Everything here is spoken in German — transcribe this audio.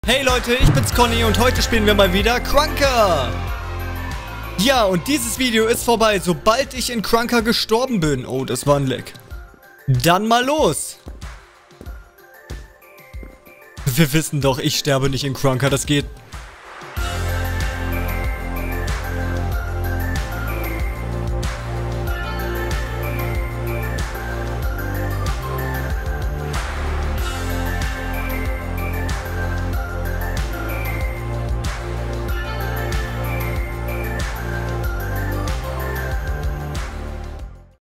Hey Leute, ich bin's Conny und heute spielen wir mal wieder Krunker. Ja, und dieses Video ist vorbei, sobald ich in Krunker gestorben bin. Oh, das war ein Leck. Dann mal los. Wir wissen doch, ich sterbe nicht in Krunker, das geht